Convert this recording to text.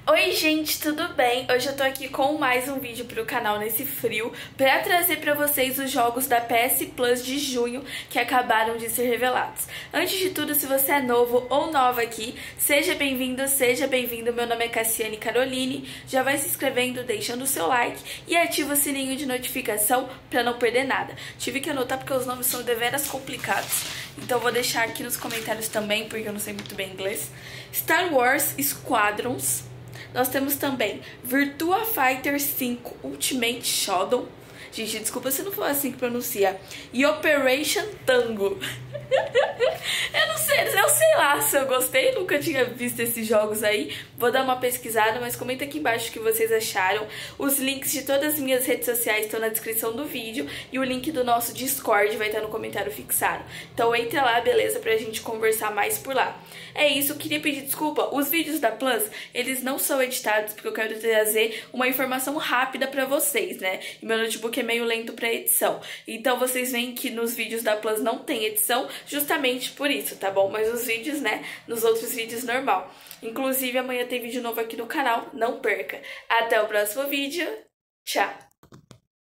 Oi gente, tudo bem? Hoje eu tô aqui com mais um vídeo pro canal nesse frio pra trazer pra vocês os jogos da PS Plus de junho que acabaram de ser revelados. Antes de tudo, se você é novo ou nova aqui, seja bem-vindo, seja bem-vindo. Meu nome é Cassiane Caroline, já vai se inscrevendo, deixando o seu like e ativa o sininho de notificação pra não perder nada. Tive que anotar porque os nomes são deveras complicados, então vou deixar aqui nos comentários também, porque eu não sei muito bem inglês. Star Wars Squadrons. Nós temos também Virtua Fighter 5 Ultimate Showdown. Gente, desculpa se não for assim que pronuncia. E Operation Tango. Eu sei lá se eu gostei, nunca tinha visto esses jogos aí. Vou dar uma pesquisada, mas comenta aqui embaixo o que vocês acharam. Os links de todas as minhas redes sociais estão na descrição do vídeo. E o link do nosso Discord vai estar no comentário fixado. Então entra lá, beleza, pra gente conversar mais por lá. É isso, queria pedir desculpa. Os vídeos da Plus, eles não são editados porque eu quero trazer uma informação rápida pra vocês, né? E meu notebook é meio lento pra edição. Então vocês veem que nos vídeos da Plus não tem edição, justamente por isso, tá bom? Mas os vídeos, né, nos outros vídeos normal. Inclusive amanhã tem vídeo novo aqui no canal, não perca. Até o próximo vídeo, tchau!